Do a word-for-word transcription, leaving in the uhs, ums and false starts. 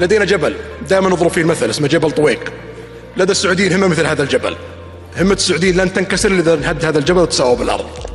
لدينا جبل دائما نضرب فيه المثل اسمه جبل طويق. لدى السعوديين همة مثل هذا الجبل. همة السعوديين لن تنكسر إذا نهد هذا الجبل وتساوى بالأرض.